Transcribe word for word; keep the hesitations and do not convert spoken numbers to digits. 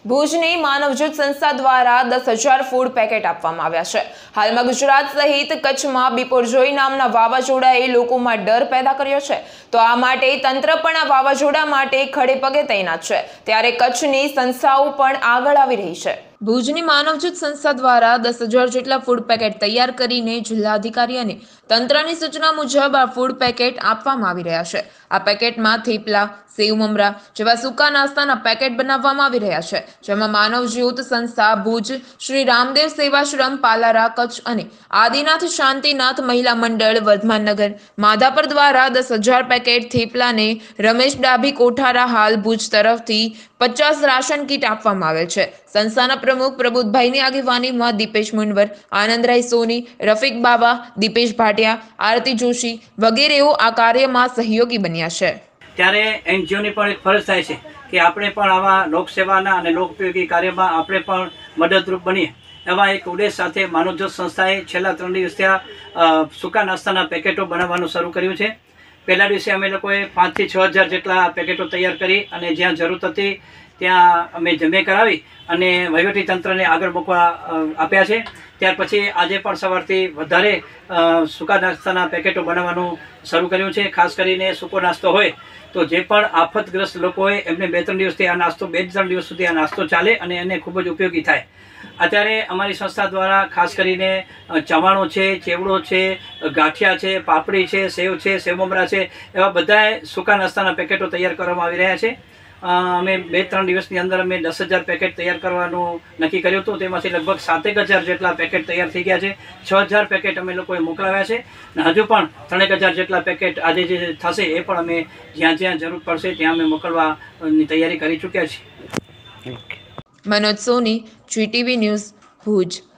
ભુજની માનવજ્યોત સંસ્થા દ્વારા દસ હજાર ફૂડ પેકેટ આપવામાં આવ્યા છે। હાલમાં ગુજરાત સહિત કચ્છમાં બિપોરજોય નામના વાવાઝોડાએ લોકોમાં ડર પેદા કર્યો છે, તો આ માટે તંત્ર પણ આ વાવાઝોડા માટે ખડે પગે તૈનાત છે। ત્યારે કચ્છની સંસ્થાઓ પણ આગળ આવી રહી છે। ભુજની માનવજ્યોત સંસ્થા દ્વારા દસ હજાર જેટલા ફૂડ પેકેટ તૈયાર કરીને જિલ્લા અધિકારી અને તંત્રની સૂચના મુજબ આ ફૂડ પેકેટ આપવામાં આવી રહ્યા છે। આ પેકેટમાં થેપલા, સેવ મમરા જેવા સૂકા નાસ્તાના પેકેટ બનાવવામાં આવી રહ્યા છે, જેમાં માનવજ્યોત સંસ્થા ભુજ, શ્રી રામદેવ સેવાશ્રમ પાલારા કચ્છ અને આદિનાથ શાંતિનાથ મહિલા મંડળ વર્ધમાનનગર માધાપર દ્વારા દસ હજાર પેકેટ થેપલાને રમેશ ડાભી કોઠારા હાલ ભુજ તરફથી પચાસ રાશન કીટ આપવામાં આવેલ છે। સંસ્થાના પ્રમુખ પ્રબુદ્ધભાઈની આગેવાનીમાં દીપેશ મુનવર, આનંદરાય સોની, રફીક બાબા, દીપેશ ભાટિયા, આરતી જોશી વગેરેઓ આ કાર્યમાં સહયોગી બન્યા છે। ત્યારે એનજીઓની પણ એક ફરજ થાય છે કે આપણે પણ આવા લોકસેવાના અને લોકોપયોગી કાર્યમાં આપણે પણ મદદરૂપ બનીએ। એવા એક ઉદ્દેશ સાથે માનવજ્યોત સંસ્થાએ છેલ્લા ત્રણ દિવસથી આ સૂકા નાસ્તાના પેકેટો બનાવવાનું શરૂ કર્યું છે। પહેલા દિવસે અમે લોકોએ પાંચથી છ હજાર જેટલા પેકેટો તૈયાર કરી અને જ્યાં જરૂરત હતી ત્યાં અમે જમે કરાવી અને વહીવટી તંત્રને આગળ મૂકવા આપ્યા છે। ત્યાર પછી આજે પણ સવારથી વધારે સૂકા નાસ્તાના પેકેટો બનાવવાનું શરૂ કર્યું છે। ખાસ કરીને સૂકો નાસ્તો હોય તો જે પણ આફતગ્રસ્ત લોકો હોય એમને બે ત્રણ દિવસથી આ નાસ્તો બે ત્રણ દિવસ સુધી આ નાસ્તો ચાલે અને એને ખૂબ જ ઉપયોગી થાય। અત્યારે અમારી સંસ્થા દ્વારા ખાસ કરીને ચવાણો છે, ચેવડો છે, ગાંઠિયા છે, પાપડી છે, સેવ છે, સેવ મમરા છે, એવા બધાએ સૂકા નાસ્તાના પેકેટો તૈયાર કરવામાં આવી રહ્યા છે। અમે બે ત્રણ દિવસની અંદર અમે દસ હજાર પેકેટ તૈયાર કરવાનું નક્કી કર્યું હતું, તેમાંથી લગભગ સાતેક હજાર જેટલા પેકેટ તૈયાર થઈ ગયા છે। છ હજાર પેકેટ અમે લોકોએ મોકલાવ્યા છે અને હજુ પણ ત્રણેક હજાર જેટલા પેકેટ આજે જે થશે એ પણ અમે જ્યાં જ્યાં જરૂર પડશે ત્યાં અમે મોકલવાની તૈયારી કરી ચૂક્યા છીએ। Manoj Soni, GTV news, Bhuj.